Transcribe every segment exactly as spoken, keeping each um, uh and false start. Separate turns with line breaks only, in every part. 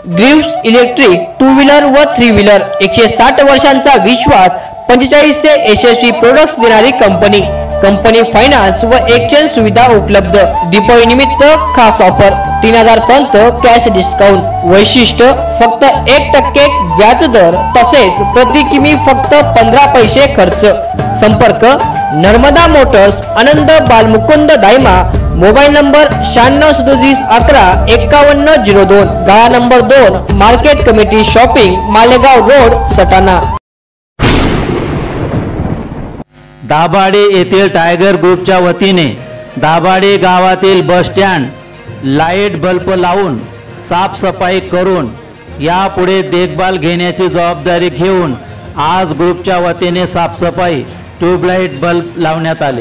Greaves electric two wheeler व three wheeler एकशे साठ वर्षांचा विश्वास, पंचेचाळीस चे यशस्वी प्रोडक्ट्स देणारी कंपनी। कंपनी फायनान्स व एक्सचेंज सुविधा उपलब्ध। दीपावली निमित्त खास ऑफर, तीन हजार पर्यंत कॅश डिस्काउंट। वैशिष्ट्य फक्त एक टक्के व्याज दर, तसेच प्रति किमी फक्त पंधरा पैसे खर्च। संपर्क Narmada Motors, Anand Balmukund Dayma. Mobile number शहाण्णव सदोतीस अकरा एकावन्न झिरो दोन। गाळा नंबर दोन, market committee shopping, Malegaon road, Satana.
Dabhade येथील टायगर ग्रुपच्या वतीने दाभाडे गावातील बस स्टँड लाईट बल्ब लावून साफसफाई करून यापुढे देखभाल घेण्याची जबाबदारी घेऊन आज ग्रुपच्या वतीने साफसफाई ट्यूबलाइट बल्ब लावण्यात आले।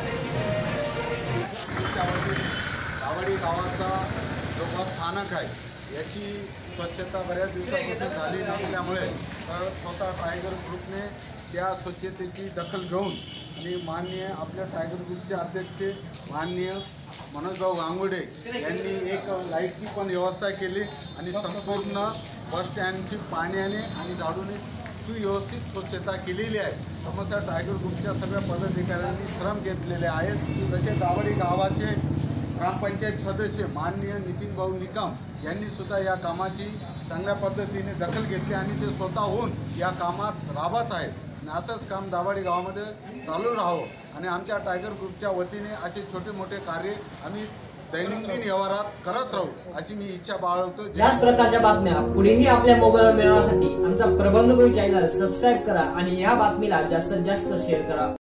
दाभाडे गावाचा जो बस स्थानक आहे याची स्वच्छता बऱ्याच दिवसापासून झाली नसल्यामुळे स्वतः टायगर ग्रुपने त्या स्वच्छतेची दखल घेऊन आणि माननीय आपल्या टायगर ग्रुपचे अध्यक्ष माननीय मनोजभाऊ गांगुडे यांनी एक लाईटची पण व्यवस्था केली आणि संपूर्ण बस स्टँडची पाण्याने आणि झाडूने सुव्यवस्थित स्वच्छता केलेली आहे। समोरच्या टायगर ग्रुपच्या सगळ्या पदाधिकाऱ्यांनी श्रम घेतलेले आहेत। तसे दाभाडे गावाचे ग्रामपंचायत सदस्य माननीय नितीन भाऊ निकम यांनी सुद्धा या कामाची चांगल्या पद्धतीने दखल घेतली आणि ते स्वतःहून या कामात राबत आहेत। आणि असंच काम दाभाडे गावामध्ये चालू राहावं आणि आमच्या टायगर ग्रुपच्या वतीने असे छोटे मोठे कार्य आम्ही दैनंदिन व्यवहारात करत राहू अशी मी इच्छा बाळगतो।
याच प्रकारच्या बातम्या पुढेही आपल्या मोबाईलवर मिळवण्यासाठी आमचा प्रबंध गुरु चॅनल सबस्क्राईब करा आणि या बातमीला जास्तीत जास्त शेअर करा।